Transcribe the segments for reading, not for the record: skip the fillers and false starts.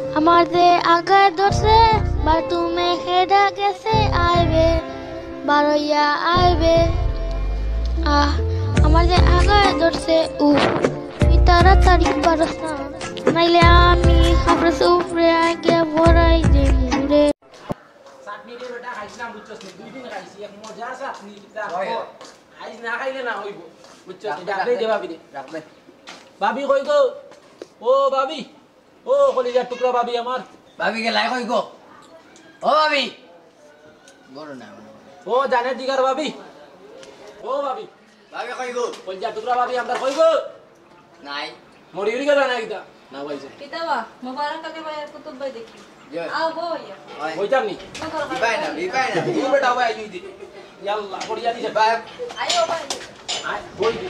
আমার যে আগায় ধরছে বা তুমি হেডা গেছে আইবে বারইয়া আইবে আমার যে আগায় ধরছে তুই তাড়াতাড়ি পারস না নাইলে আমি আপনার উপরে আগে ভরাই দেব রে চাটনি দিয়ে বেটা খাইছিলাম বুঝছস নি দুই দিন খাইছি এক মজা চাটনি কিটা আইজ না খাইলে না হইব বুঝছস ডাকলে দে ভাবি দে ডাকলে ভাবি কই গো ও ভাবি ও কলিজার টুকরা ভাবি আমার ভাবি কে লাই কই গো ও ভাবি বড় না ও জানে দিগার ভাবি ও ভাবি ভাবি কই গো কলিজার টুকরা ভাবি আমরা কই গো নাই মরি উড়ি গেল না কিটা না ভাইছে কিতাবা মুবারক কে ভাই কুতুব ভাই দেখি आओ बोया কইতাম নি বিপাই না ও বেটা ভাই আই দি ইয়াল্লা পড়িয়া দিছে ভাই आयो भाई আয় বই দি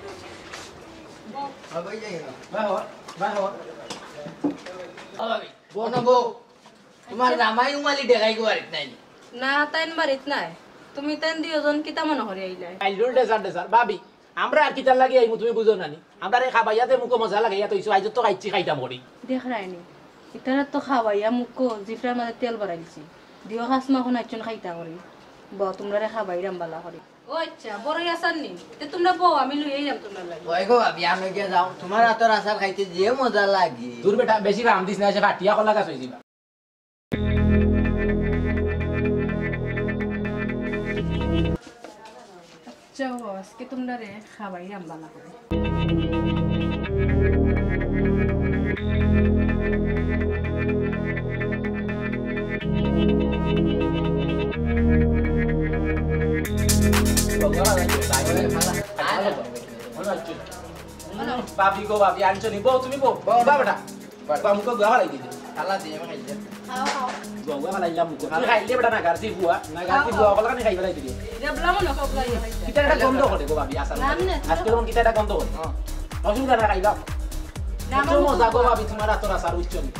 ভাবি যাই না ভাই হ ও ভাবি বোন গো তোমার রামাই উমালি দেখাই গো আরিত নাই না তাইন বাড়িত নাই তুমি তাইন দুইজন কিতা মনে হরি আইলাই আইলুল ডেজার ভাবি আমরা আর কিতার লাগি আইমু তুমি বুঝো নানি আমরা রে খাবাইয়াতে মুকো মজা লাগে ইয়া তো ইসু আইজ তো খাইছি খাইতাম মরি দেখ রাইনি ইতারা তো খাওয়াইয়া মুকো জিফরার মাঝে তেল বাড়াইছি দিও হাসমা কোন আইছন খাইতা করি ব তোমরা রে খাবাই রামবালা করি ও আচ্ছা বড় আসার নি তে তোমরা বউ আমি লই আইলাম তোমরা লাগি ওই গো ভাবি আমি কে যাও তোমার হাতের আচার খাইতে যে মজা লাগে দূর বেটা বেশি রাম দিস না সে ফাটিয়া কলা গাছ হইছিবা আচ্ছা আজকে তোমরা রে খাবাই রামবালা করি বাবি গো বাবি আনছো নি বউ তুমি বউ বা বেটা বা মুকো গা হালাই দিতে খালা দিয়ে আমি খাইতে খাও খাও গো গা হালাই লাম মুকো তুই খাইলে বেটা না গারতি বুয়া না গারতি বুয়া কলা কানে খাইবা দিতে রেবলা মনে খাবলা ইয়া খাইতা কিটা এটা গন্ধ করে গো বাবি আসল আজকে কোন কিটা এটা গন্ধ করে অসুবিধা না খাইবা তো মজা গো বাবি তোমার আতর আসার উচ্চ নি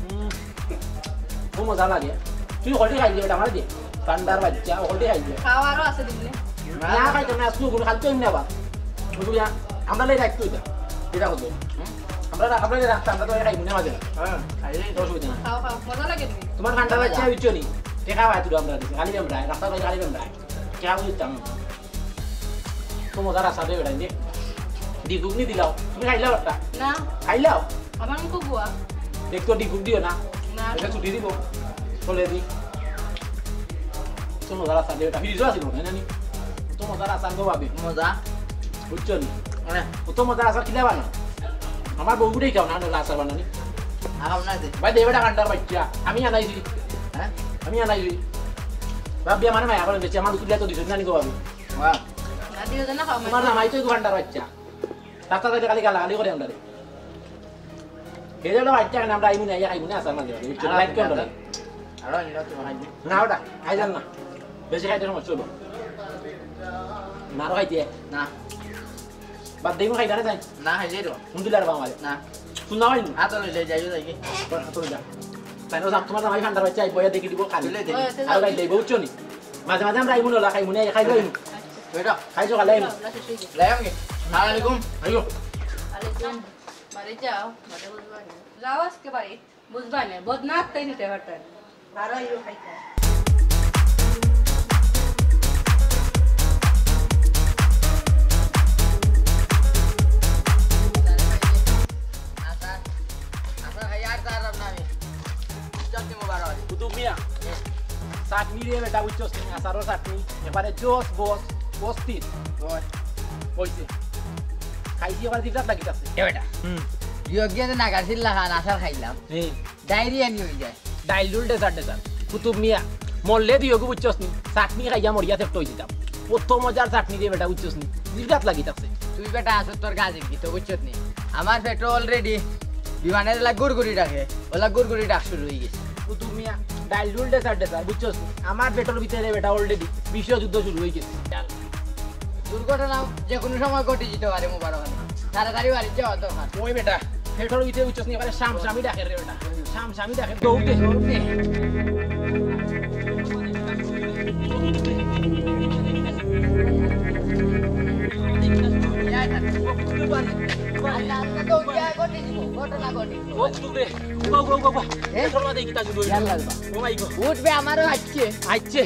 ও মজা লাগে তুই হলদি খাইলে বেটা আমার দিয়ে পান্ডার বাচ্চা হলদি খাইলে খাওয়ারও আছে দিনে না খাইতে না আসলো গুলো খাইতে না বা বুঝিয়া আমরা লাই রাখতো এটা হতো আমরা রাখতাম আমরা তো খাইবো না মাঝে হ্যাঁ খাইলে তো অসুবিধা না খাও খাও মজা লাগে তুমি তোমার ঠান্ডা বাচ্চা হইছো নি দেখা হয় তুই আমরা খালি আমরা রাস্তা বাই খালি আমরা কে বুঝতাম তো মজা রাস্তা দেবে বেটা নি ডিগুগনি দিলাও তুমি খাইলাও একটা না খাইলাও আমার মুখ বুয়া দেখতো ডিগুগ দিও না না এটা ছুটি দিব চলে দি তো মজা রাস্তা দেবে ফিরিজও আছে না নি তো মজা রাস্তা গো ভাবি মজা বুঝছো নি তো মজা রাস্তা খিলা বানা আমার বউ গুড়েই খাও না রাস্তা বানানি আরাম না দে ভাই দেবেটা ঠান্ডার বাচ্চা আমি আনাইছি হ্যাঁ আমি আনাইছি ভাবি আমার মায়া করে বেঁচে আমার দুটো তো দিছ না নি গো ভাবি বাহ না দিও না খাও তোমার নামাই তো ঠান্ডার বাচ্চা রাস্তা থেকে খালি গালাগালি করে আমরা এই জন্য বাচ্চা কেন আমরা আইমু না খাইমু না আসার মাঝে লাইট কোন আর ইনো তোমার খাইতে না ওটা খাই যান না বেশি খাইতে সমস্যা হইব না আর খাইতে না বাদ দেবো খাইতে না তাই না খাইলে তো উন্দিলার বাবা আমাদের না শুননা হয়নি আতো লইলে যাইও যাইকে তোর যা তাই না তোমার নামাই ঠান্ডার বাচ্চা বইয়া দেখি দিব খালি তুলে দে আর খাই দেবো উচ্চ নি মাঝে মাঝে আমরা আইমু না খাইমু না খাইবো বেটা খাইছো খালে আইমু লাইমগে আসসালামু আলাইকুম আইও আলাইকুম বাড়ি যাও বাড়ি বুঝবা না যাও আজকে বাড়ি বুঝবা না বদনাথ তাই নিতে পারতেন আর আইও খাইতা কুতুব মিয়া চাটনি দিয়ে বেটা বুঝছস নি আচারর চাটনি এবারে জোস বস বস্তির কইছে খাইছি এবার দিটা লাগিতাছে এ বেটা বিয়োগিয়াতে নাগাছিল লাগান আসার খাইলাম এই ডায়রিয়া নি হই যায় ডাইলুল ডেজার্ট কুতুব মিয়া মরলে দিও গো বুঝছস নি চাটনি খাইয়া মরিয়া থেপট হই দিতাম কত মজার চাটনি দিয়ে বেটা বুঝছস নি দিটাত লাগিতাছে তুই বেটা আসো তোর গাছের কি তো বুঝছত নি আমার পেট্রোল অলরেডি বিমানের লা গুড়গুড়ি ডাকে ওলা গুড়গুড়ি ডাক শুরু হয়ে গেছে কুতুব মিয়া ডাইলুল ডেজার্ট বুঝছস নি আমার পেট্রোল ভিতরে বেটা অলরেডি বিশ্বযুদ্ধ শুরু হয়ে গেছে দুর্ঘটনা যে কোনো সময় ঘটে যেতে পারে মোবারক তাড়াতাড়ি বাড়ি যাওয়া দরকার ওই বেটা পেট্রোল ভিতরে বুঝছস নি এবারে শামশামি ডাকে রে বেটা শামশামি ডাকে দৌড়তে দৌড়তে আল্লাহ আল্লাহ দৌড়িয়া আমি দিব ঘটনা ঘটি ও কুতুব রে গো গো গো তোর মাঝে কিতা জুড়ো ইয়াল্লা ও মাই গো উঠবে আমারও আজকে আইছে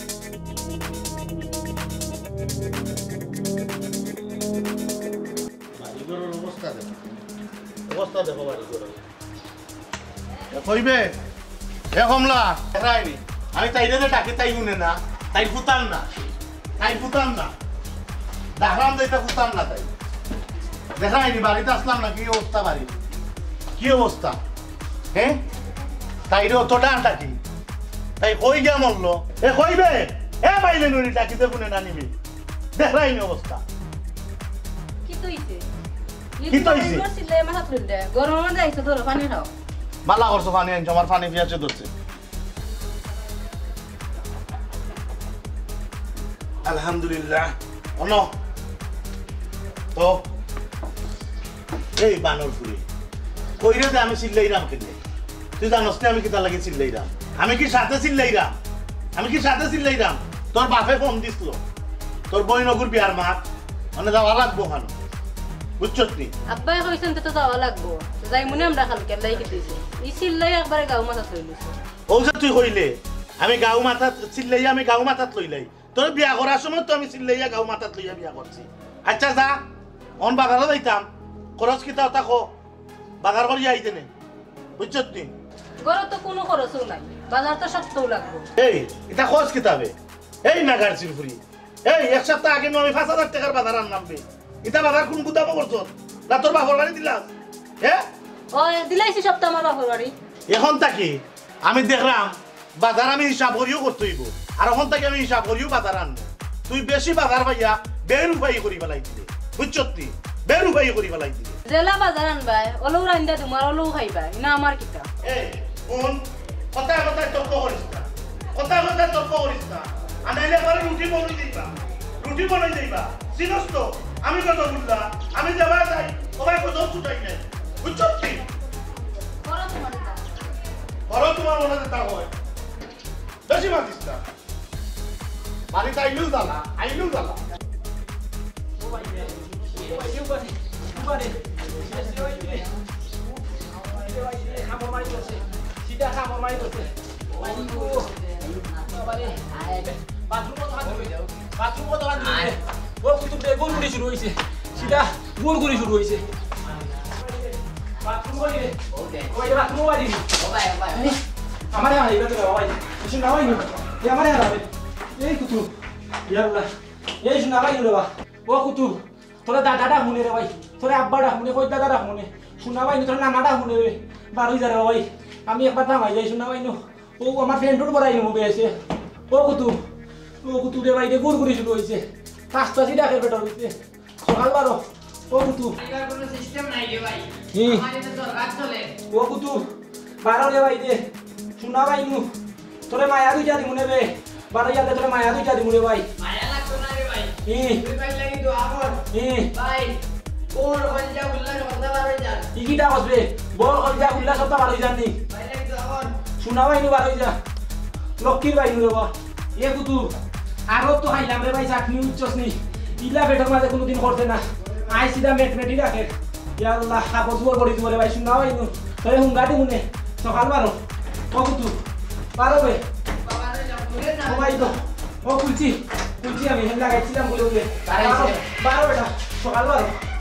বাড়িঘরের অবস্থা দেখো বাড়িঘরের কইবে এ কমলা রাইনি আমি তাইরে ডাকি তাই শুনে না তাই ফুতান না দেখলাম যে এটা ফুতান না তাই দেখাইনি বাড়িতে আসলাম না কি অবস্থা বাড়ি কি অবস্থা হ্যাঁ তাইরে অত ডানটা কি তাই কই গিয়া মরলো এ কইবে এ বাইলে নুরি ডাকিতে শুনে না নিবি দেখাইনি অবস্থা কি তৈছে কি তৈছে? সিলে মাথা তুললে গরম যাইছে ধরো পানি খাও মালা করছো পানি আনছো আমার পানি পিয়াছে ধরছে আলহামদুলিল্লাহ অন তো এই বানর ফুরি কইরে যে আমি চিল্লাইরাম কেনে তুই জানোস না আমি কিতা লাগে চিল্লাইরাম আমি কি সাথে চিল্লাইরাম তোর বাপে ফোন দিছিল তোর বই নগুর বিয়ার মাঠ মানে যাওয়া লাগবো কেন বুঝছস নি আব্বাই কইছেন তো যাওয়া লাগবো যাই মনে আমরা কালকে লাই দিছি ই সিল্লাই একবারে গাও মাথা তুলিছে ও যে তুই কইলে আমি গাও মাথাত চিল্লাইয়া আমি গাও মাথাত লইলাই তোর বিয়া করার সময় তো আমি চিল্লাইয়া গাও মাথাত লইয়া বিয়া করছি আচ্ছা যা অন বাগারও যাইতাম খরচ কিতা তাকো বাগার করিয়া আইতে নে বুঝছত নি গরো তো কোনো খরচও নাই বাজার তো সপ্তাহ লাগবো এই এটা খরচ কিতাবে এই নাগার চিলফুরি এই এক সপ্তাহ আগে আমি ৫,০০০ টাকার বাজার নামবে এটা বাজার কোন গুদামো করছো না তোর বাপর বাড়ি দিলাম হ্যাঁ ও দিলাইছি সপ্তাহ আমার বাপর বাড়ি এখন তাকি আমি দেখলাম বাজার আমি হিসাব করিও করতে হইব আর এখন তাকে আমি হিসাব করিও বাজার আনবো তুই বেশি বাজার পাইয়া বেরুপাই করি পেলাই দিলে বুঝছত নি বেরুপাই করি পেলাই দিলে জেলা বাজার আনবাই অলৌ রান্দা তোমার অলৌ খাইবাই না আমার কিতা এই কোন কথায় তর্ক করিস না আনাইলে পরে রুটি বনাই দিবা চিনস তো আমি কত বুঝলা আমি যাবা যাই ওবাই কত ছুটাই নাই বুঝছত নি বড় তোমার মনে যেটা হয় বেশি মাতিস না বাড়িতে আইলেও জ্বালা তোরা দাদাটা শুনে রে ভাই তোরা আব্বাটা শুনে কই দাদাটা শুনে শোনা ভাই তোরা নানাটা শুনে রে বার হয়ে যা রে ভাই আমি একবার থামাই যাই শোনা ভাই ও আমার ফ্রেন্ডটোর পড়াই মুভি আছে ও কুতু রে ভাই গুড় গুড়ি শুরু হয়েছে কাজটা সিধা খেয়ে বেটার হয়েছে সকাল বারো ও কুতু কোনো সিস্টেম নাই রে ভাই কি আমাদের তো দরকার চলে ও কুতু বারো রে ভাই দে শোনা ভাই তোরে মায়া দুইটা দিমু নেবে বারো যাতে তোরে মায়া দুইটা দিমু রে ভাই মায়া লাগতো না রে ভাই কি তুই ভাই লাগি দোয়া কর ভাই কোন কলজা উল্লাহ কথা বার হই যান ইকিটা বসবে বল কলজা উল্লাহ সব বার হই যাননি ভাই লাগি দোয়া কর শোনা ভাই বার হই যা লক্ষ্মীর ভাই রে বা এ কুতু আরো তো খাইলাম রে ভাই চাটনি উচ্চসনি ইলা বেটার মাঝে কোনোদিন করতে না আই সিধা মেটমেটি রাখে ইয়া আল্লাহ কাগজ বড় করে দিব রে ভাই শোনা ভাই তোরে হুঙ্গা দিমু নে সকাল বারো ও কুতু বারো বে বাবা রে যাও বলে না ও ভাই তো ও কুলছি আমি হেন লাগাইছিলাম বলে বলে বারো বেটা সকাল বারো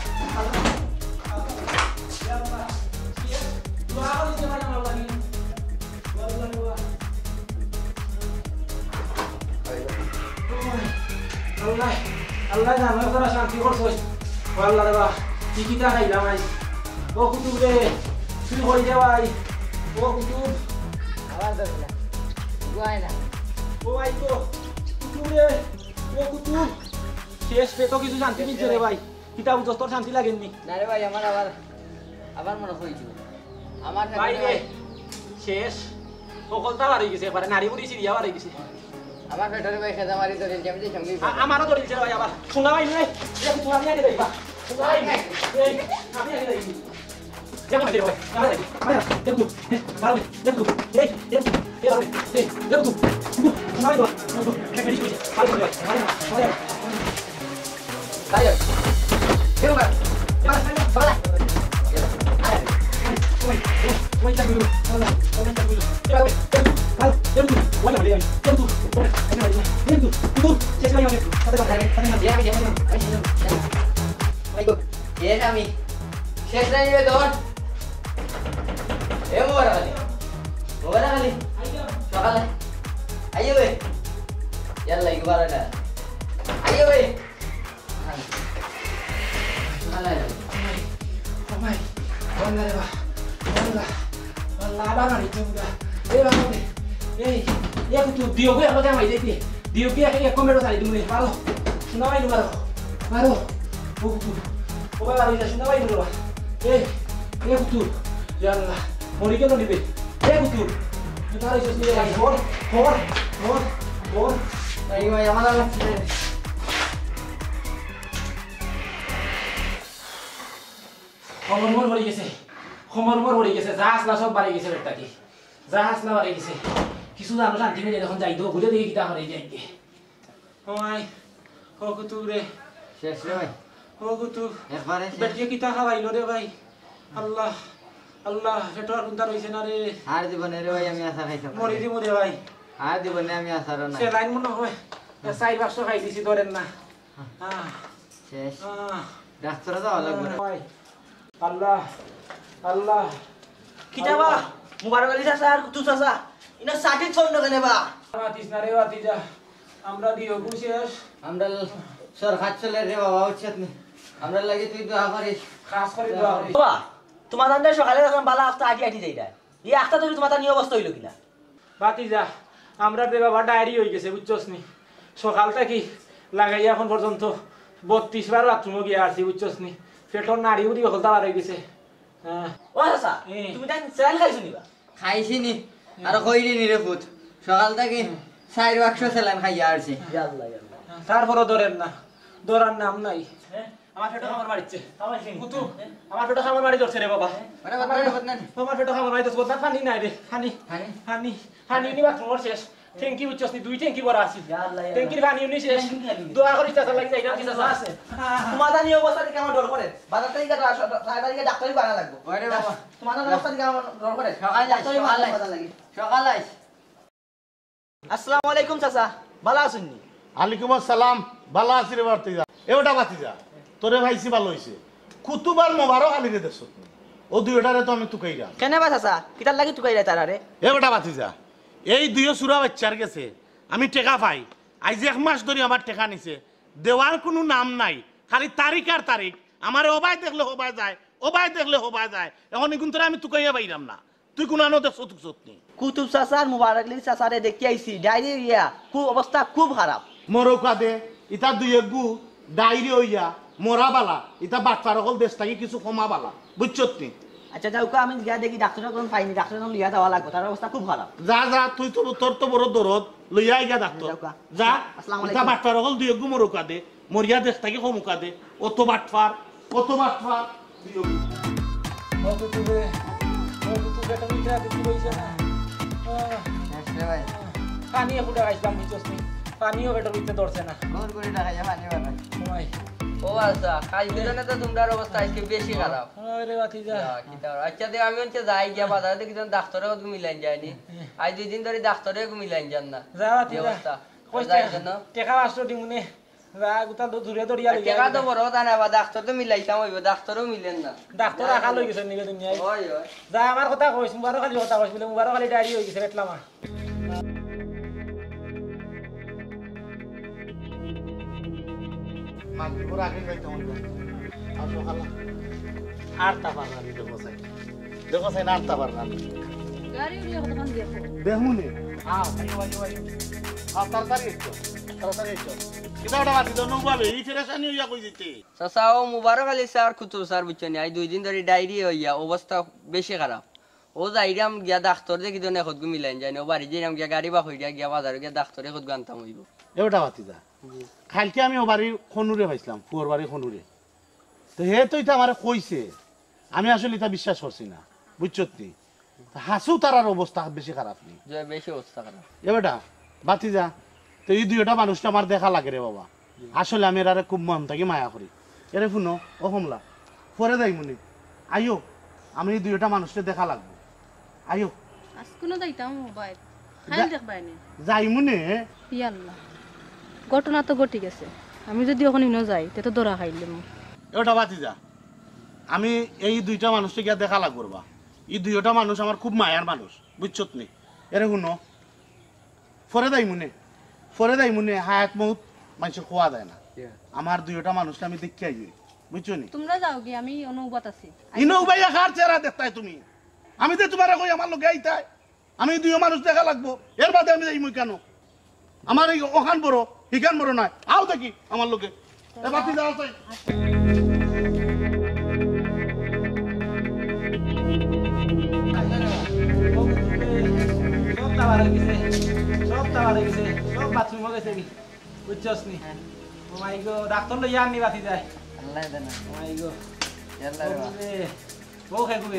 আল্লাহ জানো তোরা শান্তি করছস আল্লাহ রে বা টিকিটা খাইলাম আই ও কুতুব রে তুই হই যা ভাই ও কুতুব আবার ধরলা গুয়াই না ও ভাই তো কুতুব রে ও কুতুব শেষ পে তো কিছু শান্তি মিলছে রে ভাই কিতা বুঝছস তোর শান্তি লাগেননি না রে ভাই আমার আবার মনে হইছিল আমার ভাই রে শেষ সকলটা বার হয়ে গেছে এবারে নারী বুড়ি সিরিয়া বার হয়ে গেছে আমার পেটরে ভাই খেজা মারি ধরে যেমনি সঙ্গে আমারও ধরেছে ভাই আবার শোনা ভাই নাই তুই আমি আগে যাইবা শোনা ভাই এই আমি আগে যাইবি যেমন আগে ভাই আমি যাইবি দেখু ভালো দেখু এই দেখু দেখু শোনা ভাই দেখু ভালো ভালো তাই কেউ না বালা আমি শেষ নাই তোর এ মোবারক আলী সকালে আইও বে ইয়াল্লা ইকবারটা আইও বে Omai, bangga deh bah, bangga, laban hari itu udah, bangga deh, ya aku tuh dia gue apa kayak macam ini, dia gue kayak komero tadi dulu nih, baru, sunawai dulu baru, baru itu sunawai dulu bah, ya aku tuh, janganlah, mau dikirim nih be, aku tuh, kita harus sendiri lagi, hor, ayo yang mana lah? খবর পড়ে গেছে জাহাজ না সব বাড়ি গেছে বেটা কি জাহাজ না বাড়ি গেছে কিছু জানো শান্তি মিলে যখন যাই তো ঘুরে দেখি কিটা করে যাই কে ওই ও কুতু রে শেষ রে ভাই ও কুতু একবারে বেটিয়ে কিটা খাওয়াইলো রে ভাই আল্লাহ আল্লাহ পেটর কুন্তা রইছে না রে আর জীবনে রে ভাই আমি আশা খাইতাম মরি দি মরে ভাই আর জীবনে আমি আশার না সে লাইন মনে হয় সাই বাক্স খাই দিছি ধরেন না শেষ ডাক্তার তো লাগবে ভাই আল্লাহ আল্লাহ কিতাবা মুবারক আলী চাচা আর কুতু চাচা ইনা সাটি ছন্দ কেনে বা মাতিস না রে বাতিজা আমরা দিও শেষ আমরা সরকার চলে রে বাবা উচিত নি আমরা লাগি তুই দোয়া করিস খাস করে দোয়া করিস বাবা তোমার দান্ডে সকালে যখন বালা আফতা আটি যাইরা এই আফতা ধরে তোমার নিয়ে অবস্থা হইল কিনা বাতিজা আমরা রে বাবা ডায়েরি হয়ে গেছে বুঝছস নি সকাল থেকে লাগাইয়া এখন পর্যন্ত 32 বার বাথরুমে গিয়ে আসছি বুঝছস নি পেটর নাড়ি উড়ি হলতা বার হয়ে গেছে ও চাচা তুমি তাই সেল খাইছো নিবা খাইছি নি আর কইলি নি রে পুত সকাল থেকে 4 বাক্স সেলান খাইয়া আসছি আল্লাহ আল্লাহ তারপরও ধরার নাম নাই আমার পেটে খাবার মারিচ্ছে কুতু আমার পেটে খাবার মারি ধরছে রে বাবা আরে বাবা রে বদনা আমার পেটে খাবার মারি ধরছে বদনা পানি নাই রে পানি নি বাথরুমের শেষ ট্যাঙ্কি বুঝছস নি 2 ট্যাঙ্কি ভরা আছে ট্যাঙ্কির পানি নি শেষ দোয়া করি চাচা লাগি যাইরা কি চাচা আছে তোমার নিয়ে অবস্থা দেখে আমার ডর করে বাজার থেকে সাইডারিকে ডাক্তারি বানা লাগবে ওরে বাবা তোমার অবস্থা দেখে আমার ডর করে সকাল ডাক্তারি বানা লাগে সকাল আইস আসসালামু আলাইকুম চাচা ভালো আছেন নি আলাইকুম আসসালাম ভালো আছি রে বাতিজা এওটা বাতিজা তোরে ভাইছি ভালো হইছে কুতুবার মোবারক আলী রে দেখছ ও দুইটারে তো আমি তুকাইরা কেন বা চাচা কিতার লাগি তুকাই রে তারারে এওটা বাতিজা এই দুইও সুরা বাচ্চার গেছে আমি টেকা পাই আজ 1 মাস ধরে আমার টেকা নিছে দেওয়ার কোনো নাম নাই খালি তারিখ আর তারিখ আমার ওবাই দেখলে হবাই যায় ওবাই দেখলে হবাই যায় এখন কিন্তু আমি তুকাইয়া পাইলাম না তুই কোন আনো দেখছ তুক সত্যি কুতুব চাচা আর মুবারক আলী চাচারে দেখি আইছি ডায়রিয়া খুব অবস্থা খুব খারাপ মরৌকা দে ইতা দুই গু ডাইরি হইয়া মরা বালা ইতা বাটপার হল দেশ থাকি কিছু কমা বালা বুঝছত নি আচ্ছা যাওকা আমি গিয়া দেখি ডাক্তারের কোন পাইনি ডাক্তারের কোন লিয়া দেওয়া লাগবে তার অবস্থা খুব খারাপ যা তুই তো তোর তো বড় দরদ লইয়া গিয়া ডাক্তার যা আসসালামু ইতা আলাইকুম বাটপার হল দুই গু মরৌকা দে মরিয়া দেশ থাকি কমুকা দে অত বাটপার ও কুতু রে ও কুতু বেটা মিঠা কুতু হইছে না শেষ রে ভাই পানি ফুটা খাইছিলাম বুঝছস নি পানিও পেটের ভিতরে ধরছে না কোন করে টাকা পানি বানাই ওই ও আচ্ছা কাজ দিলে তো তোমরার অবস্থা আজকে বেশি খারাপ আরে বাতিজা আচ্ছা দে আমি হচ্ছে যাই গিয়া বাজারে দেখি ডাক্তারে কত মিলাইন যায়নি আজ 2 দিন ধরে ডাক্তারে মিলাইন যান না যা বাতিজা কইছে টাকা আসলো দিমুনে যা গুতা দূরে দড়িয়া লইয়া টাকা তো বড় তা না বা ডাক্তার তো মিলাইতাম হইব ডাক্তারও মিলেন না ডাক্তার আকা লই গেছে নিগে দুনিয়ায় ওই যা আমার কথা কইছ মুবারক খালি কথা কইছ বলে মুবারক খালি ডায়রি হই গেছে বেটলামা মাগরিবের আগে যাইতে হবে আর সকাল আর তা পারনা দেখো সাই আর তা পারনা গাড়ি উড়িয়ে কতক্ষণ দিয়ে দেহুনি তাড়াতাড়ি একটু কিটা ওটা বাতি দনু বাবে এই ফেরেশানি হইয়া কই দিতে সাসাও মুবারক আলী স্যার কুতুব স্যার বুঝছনি আই 2 দিন ধরে ডায়রি হইয়া অবস্থা বেশি খারাপ ও যাইরাম গিয়া ডাক্তার দেখি দনে খত গু মিলাইন যায়নি ও বাড়ি যাইরাম গিয়া গাড়ি বা হইয়া গিয়া বাজারে গিয়া ডাক্তারে খত গান্তাম হইব এওটা বাতি যা কালকে আমি ও বাড়ির খনুরে পাইছিলাম ফুয়ার বাড়ির খনুরে তো হে তো এটা আমার কইছে আমি আসলে এটা বিশ্বাস করছি না বুঝছত নি হাসু তারার অবস্থা বেশি খারাপ নেই যে বেশি অবস্থা খারাপ এবারটা বাতি যা তো এই দুইটা মানুষটা আমার দেখা লাগে রে বাবা আসলে আমি এরারে খুব মন থাকি মায়া করি এরে শুনো ও কমলা পরে যাই মনে আইও আমি এই দুইটা মানুষটা দেখা লাগবো আয়ো আজ কোনো যাইতাম মোবাইল খাইল দেখবাই নি যাইমুনে ইয়াল্লাহ ঘটনা তো ঘটি গেছে আমি যদি ওখানে ইনো যাই তে তো দরা খাইলাম ওটা বাতি যা আমি এই দুইটা মানুষকে গিয়া দেখা লাগবো বা এই দুইটা মানুষ আমার খুব মায়ার মানুষ বুঝছত নি এরে শুনো ফরে দাই মুনে হায়াত মৌত মানুষের খোয়া দেয় না আমার দুইটা মানুষকে আমি দেখি আই বুঝছো নি তোমরা যাও কি আমি অনুবাদ আছি ইনো ভাইয়া কার চেহারা দেখতাই তুমি আমি তো তোমার কই আমার লোকে আইতাই আমি দুই মানুষ দেখা লাগবো এর বাদে আমি যাই মুই কেন আমার এই ওখান বড় হিখান বড় নয় আও দেখি আমার লোকে এ বাতি যাও তাই সব বাথরুমে গেছে কি বুঝছস নি ও মাই গো ডাক্তার লইয়া আনি বাতি যায় আল্লাহ দেনা ও মাই গো ইয়াল্লা রে বাবা ও খেগুবে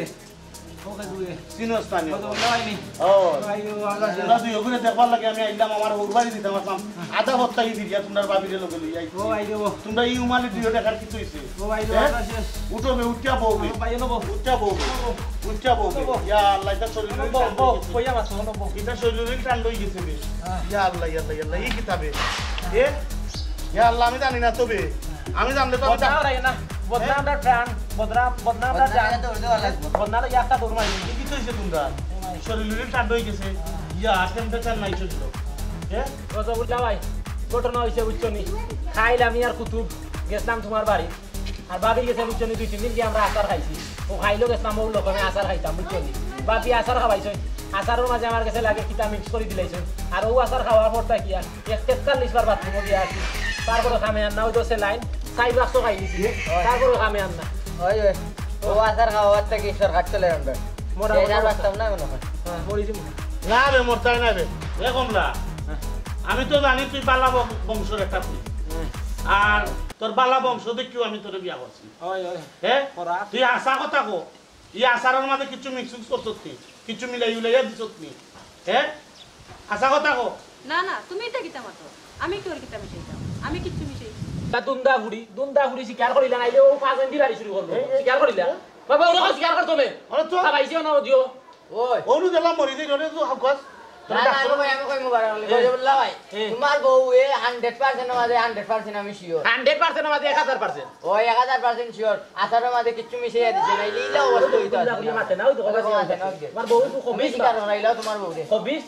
সিনোস পানি কত লাইনি ও মাই গো আমরা তোমরা দুই ওগুনে দেখবার লাগে আমি আইলাম আমার উরবাড়ি দিতাম আসলাম আধা বস্তা ই দিয়া তোমরা বাবিরে লোকে লই আইছো ও ভাই দেবো তোমরা এই উমালে দুই দেখার কিছু হইছে ও ভাই দেবো আমরা শেষ উঠো বে উঠা বউবে ভাই নেবো উঠা বউবে ইয়া আল্লাহ এটা শরীরে বো কইয়া মাছ নেবো এটা শরীরে টান লই গেছে বে ইয়া আল্লাহ এই কিতাবে এ ইয়া আল্লাহ আমি জানি না তবে আমি জানলে তো বদনাম রাই না বদনাম দা প্রাণ বদনাম দা জান বদনাম দা একটা দূর মারি কি কিছু হইছে তোমরা শরীরে টান লই গেছে ইয়া টেম্পারেচার নাই ছিল এ কত বুঝলা ভাই ঘটনা হইছে বুঝছো নি খাইলাম আর কুতুব গেছলাম তোমার বাড়ি আর বাবি গেছে বুঝছো নি 2-3 দিন দিয়ে আমরা আচার খাইছি ও খাইলো গেছলাম ওর লোক আমি আচার খাইতাম বুঝছো নি বাবি আচার খাওয়াইছে আচারের মাঝে আমার কাছে লাগে কিটা মিক্স করে দিলাইছে আর ও আচার খাওয়ার পর তাই কি আর 43 বার বাথরুমে গিয়ে আসি তারপরে খামে আন না ওই দোষে লাইন 4 বাক্স খাই দিছি তারপরে খামে আন না ওই ও আসার খাওয়ার থেকে সরকার চলে যাবে মোরা এটার বাস্তব না মনে হয় মরি দিম না রে মোর চাই না রে এ কমলা আমি তো জানি তুই বালা বংশের একটা তুই আর তোর বালা বংশ দেখিও আমি তোর বিয়া করছি ওই হ্যাঁ তুই আশা কথা কো ই আশার মাঝে কিছু মিক্স করছত নি কিছু মিলাই উলাইয়া দিছত নি হ্যাঁ আশা কথা কো না না তুমি এটা কিতা মাতো আমি তোর কিতা মিশাইতাম আমি কিচ্ছু মিশাই তা দুন্দা ফুড়ি শিকার করিলা নাইলে ও 5 দিন বাড়ি শুরু করলো শিকার করিলা বাবা ওরা শিকার করতো মে আরে তো খাইছিও না দিও ওই ওনু দিলাম মরি দিই রে তুই হাকস না না আমি কই মুবারক আলী গজবুল্লাহ ভাই তোমার বউ এ 100% মাঝে 100% আমি শিওর 100% মাঝে 1000% ওই 1000% শিওর আসারের মাঝে কিছু মিশাইয়া দিছে না ইলা অবস্থা হইতো আছে লাগলি মাতে না ওই তো কথা আমার বউ তো তুমি খবিস কি কারণ রাইলা তোমার বউ রে খবিস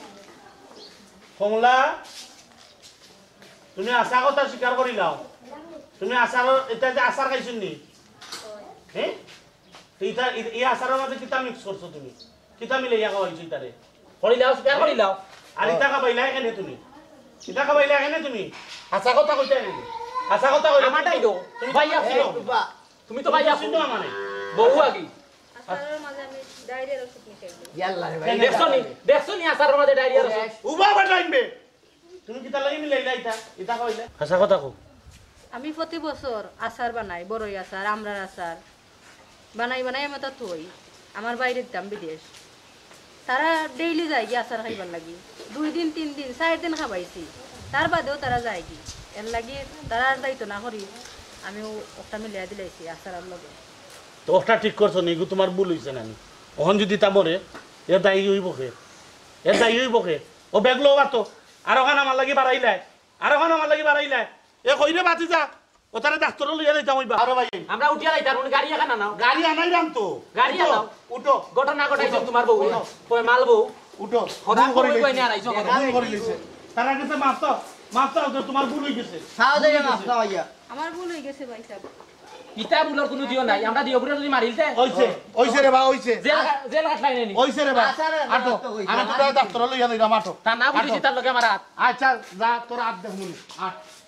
কমলা তুমি আশা কথা স্বীকার করিলাও তুমি আশার এটা যে আশার খাইছুন নি হ্যাঁ এইটা এই আশার মাঝে কিতা মিক্স করছো তুমি কিতা মিলাইয়া খাওয়াইছো ইতারে করিলাও শিকার করিলাও আর ইটা খাবাইলা এখানে তুমি ইটা খাবাইলা এখানে তুমি আশা কথা কইতে নাকি আশা কথা কইলা আমারটাই তো তুমি ভাই আছো তুমি তো ভাই আছো শুনো মানে বউ আগি আসারের মাঝে আমি ডায়রিয়ার ওষুধ মিশাইলাম ইয়াল্লা রে ভাই দেখছো নি আসার মাঝে ডায়রিয়া উবা বাটাইবে তুমি কিতা লাগি মিলাইলা ইটা কইলা আশা কথা কও আমি প্রতি বছর আচার বানাই বড়ই আচার আমরার আচার বানাই আমি তো থই আমার বাইরে দিতাম বিদেশ তারা ডেইলি যায় কি আচার খাইবার লাগি 2 দিন 3 দিন 4 দিন খাবাইছি তার বাদেও তারা যায় কি এর লাগি তারা আর যাইতো না করি আমি ওটা মিলিয়ে দিলাইছি আচার আর লগে তো ওটা ঠিক করছো নি তোমার ভুল হইছে না ওহন যদি তা মরে এ দায়ী হইব কে ও বেগলো বাতো আর ওখানে আমার লাগি বাড়াইলাই এ কইরে বাতি যা ও তারে ডাক্তার লইয়া যাইতাম ওই আরে ভাই আমরা উঠিয়া যাইতার কোন গাড়ি এখানে নাও গাড়ি আনাইলাম তো গাড়ি আনাও উঠো ঘটনা ঘটাইছো তোমার বউ কই মাল বউ উঠো হদা করে কই নিয়ে আইছো তারা কাছে মাফ তো তোমার ভুল হই গেছে খাওয়া দেয়া মাফ না ভাইয়া আমার ভুল হয়ে গেছে ভাই সাহেব কিতা বুলার কোনো দিও নাই আমরা দিও বুলার যদি মারিলতে ওইছে রে বা ওইছে জেল কাটলাই নেনি ওইছে রে বা আটো আমি তো ডাক্তার লইয়া যাইতাম আটো তা না বুঝিছি তার লগে আমার হাত আচ্ছা যা তোর হাত দেখ মুনি আট